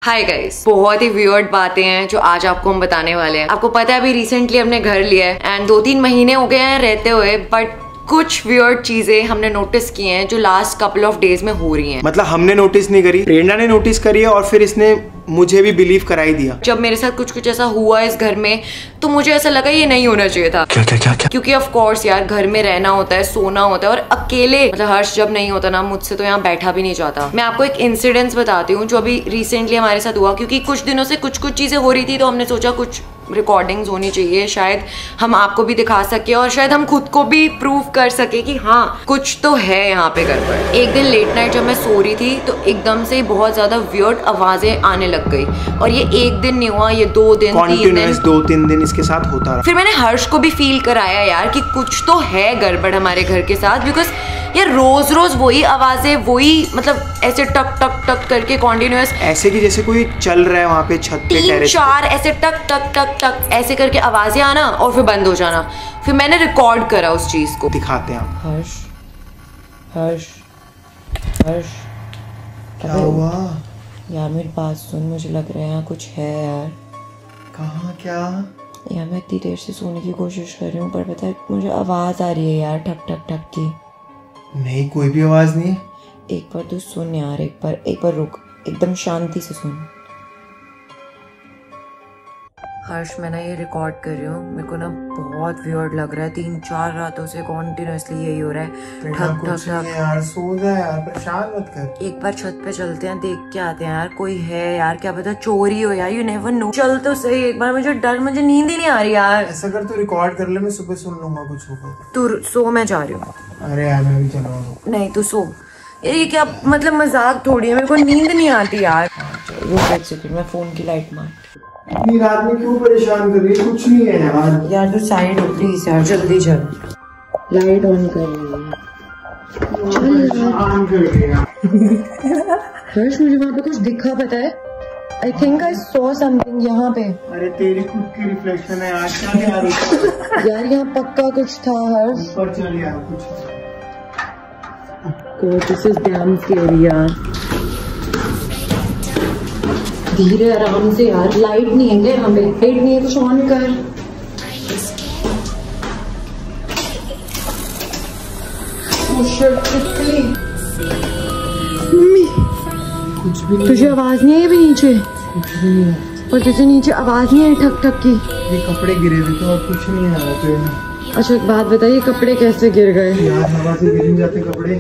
Hi guys, बहुत ही weird बातें हैं जो आज आपको हम बताने वाले हैं। आपको पता है अभी रिसेंटली हमने घर लिया है एंड 2-3 महीने हो गए हैं रहते हुए, बट कुछ वियर्ड चीजें हमने नोटिस की हैं जो लास्ट कपल ऑफ डेज में हो रही हैं। मतलब हमने नोटिस नहीं करी, प्रेरणा ने नोटिस करी है और फिर इसने मुझे भी बिलीव कराई दिया। जब मेरे साथ कुछ ऐसा हुआ इस घर में तो मुझे ऐसा लगा ये नहीं होना चाहिए था। क्या? क्योंकि ऑफ कोर्स यार घर में रहना होता है, सोना होता है और अकेले मतलब हर्ष जब नहीं होता ना मुझसे तो यहाँ बैठा भी नहीं जाता। मैं आपको एक इंसिडेंस बताती हूँ जो अभी रिसेंटली हमारे साथ हुआ, क्योंकि कुछ दिनों से कुछ चीजें हो रही थी तो हमने सोचा कुछ रिकॉर्डिंग्स होनी चाहिए, शायद हम आपको भी दिखा सके और शायद हम खुद को भी प्रूव कर सके कि हाँ कुछ तो है यहाँ पे गड़बड़। एक दिन लेट नाइट जब मैं सो रही थी तो एकदम से बहुत ज्यादा वियर्ड आवाजें आने लग गई और ये एक दिन नहीं हुआ, ये 2 दिन 2-3 दिन इसके साथ होता रहा। फिर मैंने हर्ष को भी फील कराया यार कि कुछ तो है गड़बड़ हमारे घर के साथ, बिकॉज यार रोज रोज वही आवाजें, वही मतलब ऐसे टक टक टक करके कॉन्टिन्यूअस, ऐसे कि जैसे कोई चल रहा है वहाँ पे छत पे, 3-4 ऐसे टक टक टक टक ऐसे करके आवाजें आना और फिर बंद हो जाना। फिर मैंने रिकॉर्ड करा उस चीज को। दिखाते हैं आप। हर्ष हर्ष हर्ष क्या हुआ यार? मेरी बात सुन, मुझे लग रहा है यहाँ कुछ है यार। कहाँ? क्या यार मैं इतनी देर से सोने की कोशिश कर रही हूँ पर पता है मुझे आवाज आ रही है यार ठक ठक ठक की। नहीं, कोई भी आवाज नहीं। एक बार तू सुन यार, एक बार रुक, एकदम शांति से सुन। हर्ष मैं ना ये रिकॉर्ड कर रही हूँ, मेरे को ना बहुत वियर्ड लग रहा है। 3-4 रातों से कॉन्टिन्यूअसली यही हो रहा है, ठक ठक ठक। यार सो जा यार, परेशान मत कर। एक बार छत पे चलते हैं, देख के आते हैं यार, कोई है यार, क्या पता चोरी हो यार, यू नेवर नो। चल तो सही एक बार, मुझे नींद ही नहीं आ रही यार। ऐसा कर, तू रिकॉर्ड कर ले, मैं सुबह सुन लूंगा कुछ होगा। तू सो, मैं जा रही हूँ। अरे यार मैं भी चला रहा। नहीं तू सो, ये क्या मतलब मजाक थोड़ी है, मेरे को नींद नहीं आती यार। रुक एक सेकंड, मैं फोन की लाइट मार। इतनी रात में क्यों परेशान कर रही है? कुछ नहीं है यार। यार तू साइड हो प्लीज यार, जल्दी चल, लाइट ऑन कर रही है। हर्ष मुझे वहाँ पे कुछ दिखा, पता है? I think I saw something यहाँ पे। अरे तेरी खुद की रिफ्लेक्शन है आज, क्या यार? यार यहाँ पक्का कुछ था हर्ष। ऊपर चल यार कुछ। दिस इज डैम स्कैरी यार। धीरे आराम से यार, लाइट नहीं है यहाँ पे, लाइट नहीं है, कुछ ऑन कर। मम्मी कुछ भी नहीं, तुझे आवाज नहीं है अभी नीचे? कुछ भी नहीं है। और तुझे नीचे आवाज नहीं है ठक ठक की? ये कपड़े गिरे थे तो और कुछ नहीं आ रहा तो। अच्छा एक बात बताइए, कपड़े कैसे गिर गए? यार हवा से गिर जाते कपड़े।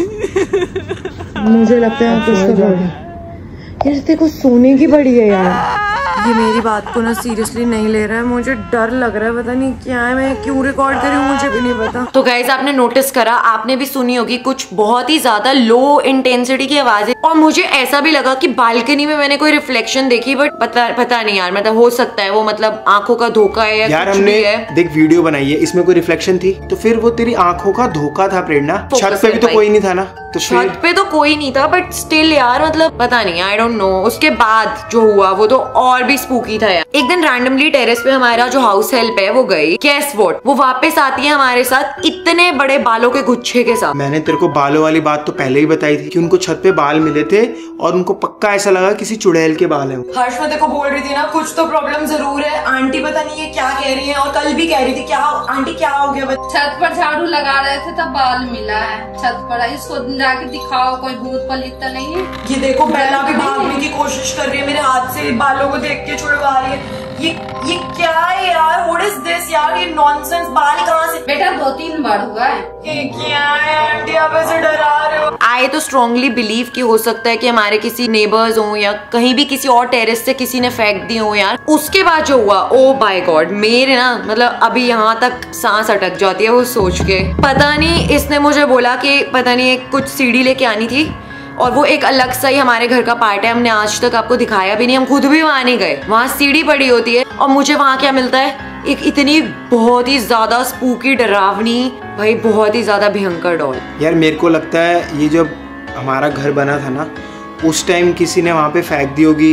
मुझे लगता है कुछ तो यार, तेरे को सोने की पड़ी है यार। ये मेरी बात को ना सीरियसली नहीं ले रहा है, मुझे डर लग रहा है, पता नहीं क्या है, मैं क्यों रिकॉर्ड कर रही हूँ मुझे भी नहीं पता। तो गाइस आपने नोटिस करा, आपने भी सुनी होगी कुछ बहुत ही ज्यादा लो इंटेंसिटी की आवाजें, और मुझे ऐसा भी लगा कि बालकनी में मैंने कोई रिफ्लेक्शन देखी, बट पता नहीं यार, मतलब हो सकता है वो मतलब आंखों का धोखा है या यार। कुछ हमने भी है। देख वीडियो बनाई है, इसमें कोई रिफ्लेक्शन थी तो फिर वो तेरी आंखों का धोखा था प्रेरणा। छत पे भी तो कोई नहीं था ना, तो छत पे तो कोई नहीं था, बट स्टिल यार मतलब पता नहीं, आई डोंट नो। उसके बाद जो हुआ वो तो और भी स्पूकी था यार। एक दिन रैंडमली टेरेस पे हमारा जो हाउस हेल्प है वो गई, गेस व्हाट, वो वापस आती है हमारे साथ इतने बड़े बालों के गुच्छे के साथ। मैंने तेरे को बालों वाली बात तो पहले ही बताई थी कि उनको छत पे बाल मिले थे और उनको पक्का ऐसा लगा किसी चुड़ैल के बाल हैं। हर्ष मैं देखो बोल रही थी ना कुछ तो प्रॉब्लम जरूर है। आंटी पता नहीं ये क्या कह रही है, और कल भी कह रही थी क्या आंटी क्या हो गया? छत पर झाड़ू लगा रहे थे तब बाल मिला है छत पर, इसको जाके दिखाओ, कोई भूत पलित तो नहीं है। ये देखो बेला भी भागने की कोशिश कर रही है मेरे हाथ से, बालों को देख के छुड़वा रही है। ये क्या है यार? व्हाट इज दिस यार? ये नॉनसेंस, बाल कहाँ से? बेटा 2-3 बार हुआ है। ये क्या है आंटी, आप ऐसे डरा रहे हो? आई तो स्ट्रांगली बिलीव कि हो सकता है कि हमारे किसी नेबर्स हो या कहीं भी किसी और टेरेस से किसी ने फेंक दी हो यार। उसके बाद जो हुआ, ओ बाय गॉड, मेरे ना मतलब अभी यहाँ तक सांस अटक जाती है वो सोच के। पता नहीं इसने मुझे बोला कि पता नहीं कुछ सीढ़ी लेके आनी थी और वो एक अलग सा ही हमारे घर का पार्ट है, हमने आज तक आपको दिखाया भी नहीं, हम खुद भी वहां नहीं गए। वहां सीढ़ी पड़ी होती है और मुझे वहां क्या मिलता है, एक इतनी बहुत ही ज्यादा स्पूकी डरावनी, भाई बहुत ही ज्यादा भयंकर डॉल। यार मेरे को लगता है ये जब हमारा घर बना था ना उस टाइम किसी ने वहाँ पे फेंक दी होगी,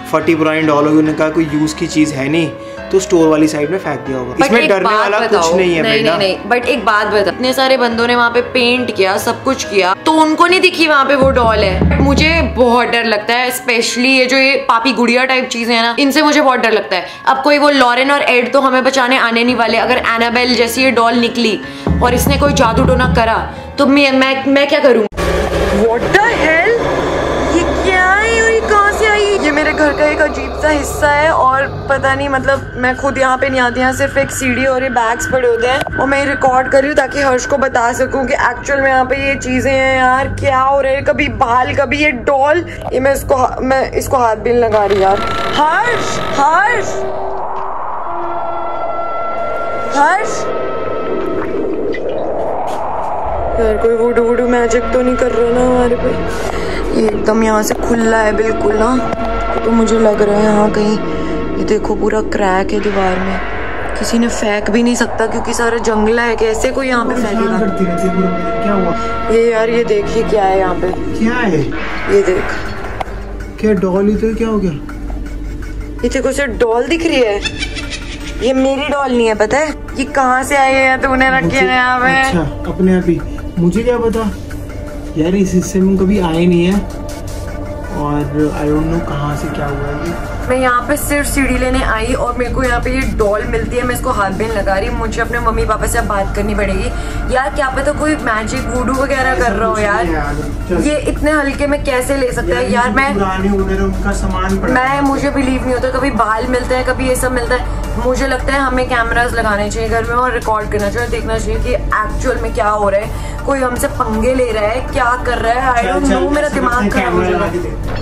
फटी पुरानी डॉल होगी, उन्होंने कहा कोई यूज की चीज है नहीं तो स्टोर वाली साइड में फेंक दिया होगा। इसमें डरने वाला कुछ नहीं है। नहीं, बट एक बात बता, इतने सारे बंदों ने वहाँ पे पेंट किया, सब कुछ किया, तो उनको नहीं दिखी वहाँ पे वो डॉल है। मुझे बहुत डर लगता है, स्पेशली ये जो ये पापी गुड़िया टाइप चीजें है ना, इनसे मुझे बहुत डर लगता है। अब कोई वो लॉरेन और एड तो हमें बचाने आने नहीं वाले। अगर एनाबेल जैसी ये डॉल निकली और इसने कोई जादू टोना करा तो मैं क्या करूँ? What the hell? ये क्या है और ये कहाँ से आई? ये मेरे घर का एक अजीब सा हिस्सा है और पता नहीं, मतलब मैं खुद यहाँ पे नहीं आती, यहाँ सिर्फ एक सीढ़ी और ये बैग्स पड़े होते हैं और मैं रिकॉर्ड कर रही हूँ ताकि हर्ष को बता सकूँ कि एक्चुअल में यहाँ पे ये चीजें हैं। यार क्या हो रहा है? कभी बाल, कभी ये डॉल, ये मैं इसको हाथ भी नहीं लगा रही यार। हर्ष, हर्ष, हर्ष, यार कोई वुडू मैजिक तो नहीं कर रहा ना हमारे पे? ये एकदम यहाँ से खुला है बिल्कुल ना, तो मुझे लग रहा है यहाँ कहीं, ये देखो पूरा क्रैक है दीवार में, किसी ने फेंक भी नहीं सकता क्योंकि सारा जंगला है, कैसे कोई यहाँ पे फेंकेगा? क्या हुआ? ये यार ये देखिए क्या है यहाँ पे, क्या है ये देख, क्या डॉल? तो क्या हो गया? ये देखो सिर्फ डॉल दिख रही है, ये मेरी डॉल नहीं है, पता है ये कहाँ से आई है? तूने रखी है यहाँ पे? अच्छा, अपने आप ही, मुझे क्या पता यार, इस हिस्से में कभी आए नहीं है और आई डोंट नो कहाँ से क्या हुआ है। मैं यहाँ पे सिर्फ सीढ़ी लेने आई और मेरे को यहाँ पे ये डॉल मिलती है, मैं इसको हाथ भी नहीं लगा रही। मुझे अपने मम्मी पापा से अब बात करनी पड़ेगी यार, क्या पता कोई मैजिक वुडू वगैरह कर रहा हो यार। ये इतने हल्के में कैसे ले सकता है यार? उनका सामान मुझे बिलीव नहीं होता, कभी बाल मिलते हैं, कभी ये सब मिलता है। मुझे लगता है हमें कैमरास लगाने चाहिए घर में और रिकॉर्ड करना चाहिए, देखना चाहिए कि एक्चुअल में क्या हो रहा है, कोई हमसे पंगे ले रहा है, क्या कर रहा है, आई डोंट नो, मेरा दिमाग खराब हो जाएगा।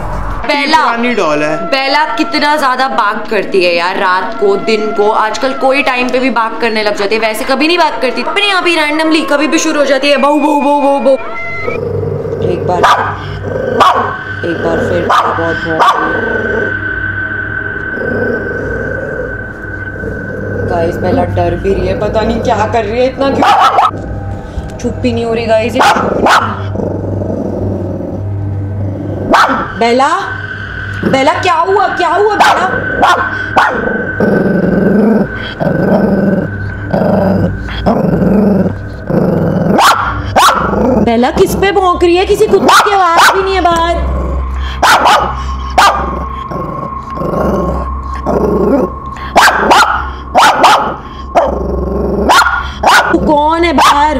बेला कितना ज्यादा बाग करती है यार, रात को, दिन को, आजकल कोई टाइम पे भी बाग करने लग जाती है, वैसे कभी नहीं बाग करती, अपने यहाँ भी रैंडमली कभी भी शुरू हो जाती है बहु बहु बहु बहु बहु। एक बार फिर बहुत गाइस, बेला डर भी रही है, पता नहीं क्या कर रही है, इतना क्यों चुप ही नहीं हो रही गाइस। बेला, बेला क्या हुआ बेला? बेला किस पे भौंक रही है? किसी कुत्ते की आवाज भी नहीं है बाहर। तू कौन है बाहर?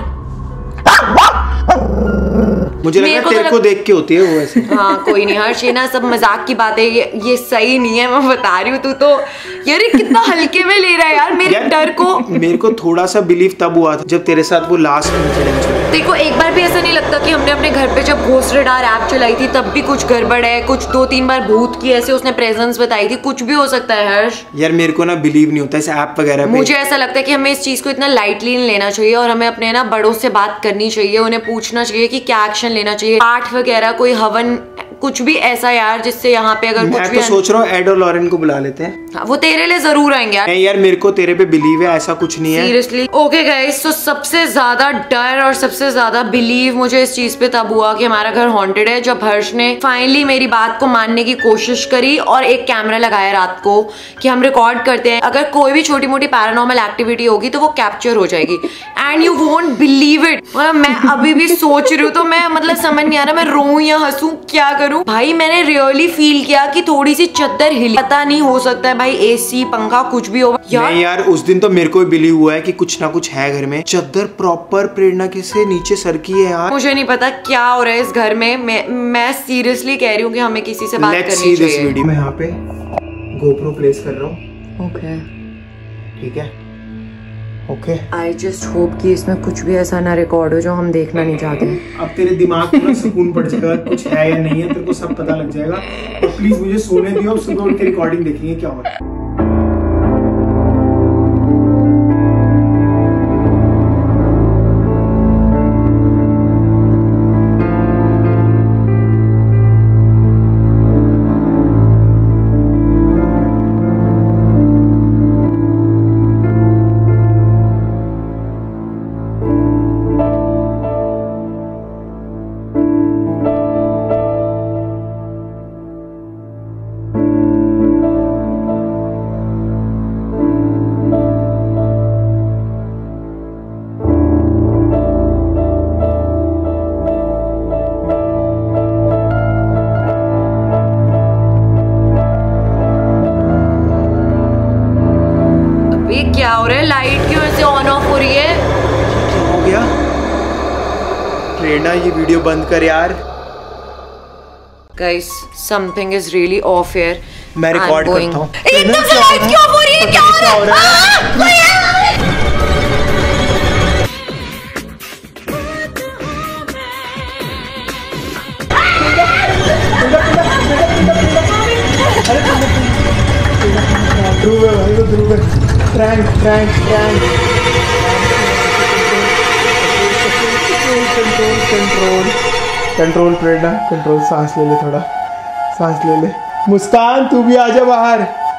मुझे लगा तेरे को देख के होती है वो ऐसे। हाँ कोई नहीं हर्ष, ये ना सब मजाक की बात है, ये सही नहीं है, मैं बता रही हूँ। तू तो यार कितना हल्के में ले रहा है यार मेरे डर को। मेरे को थोड़ा सा बिलीव तब हुआ था जब तेरे साथ वो लास्ट इंसिडेंट हुआ। देखो एक बार भी ऐसा नहीं लगता कि हमने अपने घर पे जब घोस्ट रडार ऐप चलाई थी तब भी कुछ गड़बड़ है, कुछ 2-3 बार भूत की ऐसे उसने प्रेजेंस बताई थी, कुछ भी हो सकता है हर्ष। यार मेरे को ना बिलीव नहीं होता इस ऐप वगैरह पे। मुझे ऐसा लगता है कि हमें इस चीज को इतना लाइटली नहीं लेना चाहिए और हमें अपने ना बड़ों से बात करनी चाहिए, उन्हें पूछना चाहिए कि क्या एक्शन लेना चाहिए, पाठ वगैरह, कोई हवन, कुछ भी ऐसा यार जिससे यहाँ पे अगर कुछ भी। मैं तो सोच रहा हूँ एड और लॉरेन को बुला लेते हैं। हाँ, वो तेरे लिए जरूर आएंगे यार। नहीं यार मेरे को तेरे पे बिलीव है, ऐसा कुछ नहीं है सीरियसली। ओके गाइस, तो सबसे ज्यादा डर और सबसे ज्यादा बिलीव मुझे इस चीज पे तब हुआ कि हमारा घर हॉन्टेड है जब हर्ष ने फाइनली मेरी बात को मानने की कोशिश करी और एक कैमरा लगाया रात को कि हम रिकॉर्ड करते हैं, अगर कोई भी छोटी मोटी पैरानॉर्मल एक्टिविटी होगी तो वो कैप्चर हो जाएगी। And you won't believe it, मैं अभी भी सोच रही हूँ तो मैं मतलब समझ नहीं आ रहा मैं रोऊं या हंसूं, क्या करूं भाई। मैंने रियली फील किया कि थोड़ी सी चद्दर हिली, पता नहीं हो सकता है भाई एसी पंखा कुछ भी हो यार। नहीं यार उस दिन तो मेरे को बिलीव हुआ है कि कुछ ना कुछ है घर में। चद्दर प्रॉपर प्रेरणा के से नीचे सरकी है यार। मुझे नहीं पता क्या हो रहा है इस घर में। मैं सीरियसली कह रही हूँ कि हमें किसी से बात करनी चाहिए। मैं यहाँ पे गोप्रो प्लेस कर रहा हूँ। ओके ठीक है, ओके। आई जस्ट होप कि इसमें कुछ भी ऐसा ना रिकॉर्ड हो जो हम देखना नहीं चाहते। अब तेरे दिमाग को ना सुकून पड़ जाएगा, कुछ है या नहीं है तेरे को सब पता लग जाएगा। तो प्लीज मुझे सोने दियो, सुबह उठ के रिकॉर्डिंग देखेंगे क्या हो रहा है। प्रेरणा ये वीडियो बंद कर यार। Guys something is really off here. मैं रिकॉर्ड करता हूँ। एकदम से लाइट क्यों हो रही है? क्या हो रहा है? ध्रुव है भाई, वो ध्रुव है। Prank prank prank. Control control control Prerna control. सांस ले ले, थोड़ा सांस ले ले। मुस्कान तू भी आजा बाहर।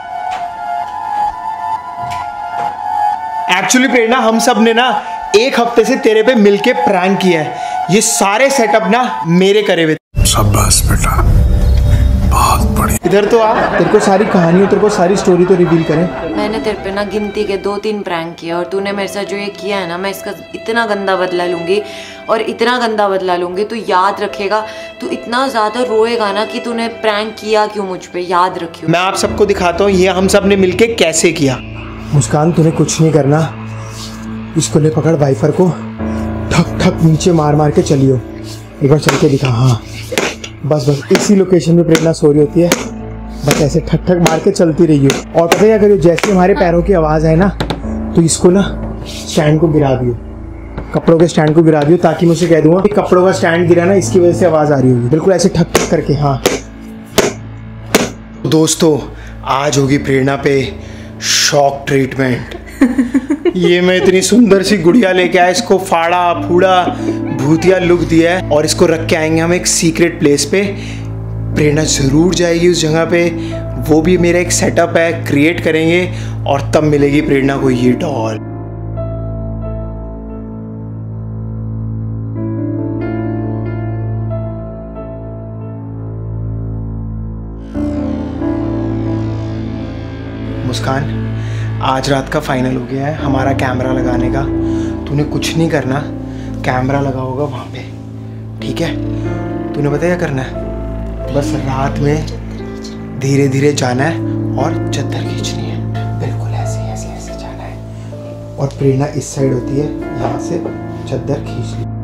एक्चुअली प्रेरणा हम सब ने ना एक हफ्ते से तेरे पे मिलके प्रैंक किया है। ये सारे सेटअप ना मेरे करे हुए। शाबाश बेटा, बहुत बढ़िया। इधर तो आ, तेरे को सारी कहानी, तेरे को सारी स्टोरी तो रिवील करें। मैंने तेरे पे ना गिनती के 2-3 प्रैंक किया और तूने मेरे साथ जो ये किया है ना, मैं इसका इतना गंदा बदला लूंगी और इतना गंदा बदला लूंगी। तू याद रखेगा, तू इतना ज्यादा रोएगा ना कि तूने प्रैंक किया क्यों मुझ पे, याद रखियो। मैं आप सबको दिखाता हूँ ये हम सब ने मिलके कैसे किया। मुस्कान तूने कुछ नहीं करना, इसको ले पकड़, वाइफर को ठक ठक नीचे मार मार के चलियो। एक बार चल के दिखा। हाँ बस बस इसी लोकेशन पे प्रेरणा सो रही होती है, बस ऐसे ठक ठक मार के चलती रही हो। और पता है क्या करियो, जैसे हमारे पैरों की आवाज़ आए ना तो इसको ना स्टैंड को गिरा दियो, कपड़ों के स्टैंड को गिरा दियो, ताकि मैं उसे कह दूंगा कि कपड़ों का स्टैंड गिरा ना, इसकी वजह से आवाज़ आ रही होगी। बिल्कुल ऐसे ठक ठक करके। हाँ दोस्तों, आज होगी प्रेरणा पे शॉक ट्रीटमेंट। ये मैं इतनी सुंदर सी गुड़िया लेके आया, इसको फाड़ा फूड़ा भूतिया लुक दिया है और इसको रख के आएंगे हम एक सीक्रेट प्लेस पे। प्रेरणा जरूर जाएगी उस जगह पे, वो भी मेरा एक सेटअप है, क्रिएट करेंगे और तब मिलेगी प्रेरणा को ये डॉल। मुस्कान, आज रात का फाइनल हो गया है हमारा कैमरा लगाने का। तूने कुछ नहीं करना, कैमरा लगा होगा वहाँ पे, ठीक है? तूने पता क्या करना है? बस रात में धीरे धीरे जाना है और चद्दर खींचनी है। बिल्कुल ऐसे ऐसे ऐसे जाना है और प्रेरणा इस साइड होती है, यहाँ से चद्दर खींच ली।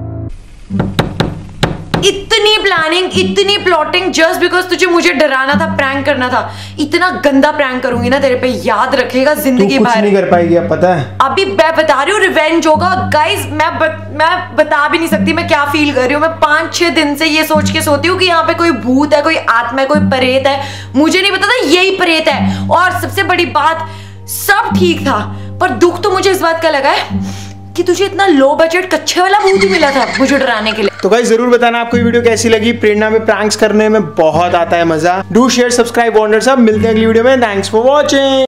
इतनी प्लानिंग, इतनी प्लॉटिंग जस्ट बिकॉज तुझे मुझे डराना था, प्रैंक करना था। इतना गंदा प्रैंक करूंगी ना तेरे पे, याद रखेगा जिंदगी भर। कुछ नहीं कर पाएगी, अब पता है। अभी मैं बता रही हूँ रिवेंज होगा गाइस। मैं बता भी नहीं सकती मैं क्या फील कर रही हूँ। मैं 5-6 दिन से ये सोच के सोती हूँ कि यहाँ पे कोई भूत है, कोई आत्मा है, कोई प्रेत है। मुझे नहीं पता था यही प्रेत है। और सबसे बड़ी बात, सब ठीक था पर दुख तो मुझे इस बात का लगा है कि तुझे इतना लो बजट कच्चे वाला भूत ही मिला था मुझे डराने के लिए। तो गाइस जरूर बताना आपको ये वीडियो कैसी लगी। प्रेरणा में प्रैंक्स करने में बहुत आता है मजा। डू शेयर, सब्सक्राइब, वंडर सब। मिलते हैं अगली वीडियो में। Thanks for watching.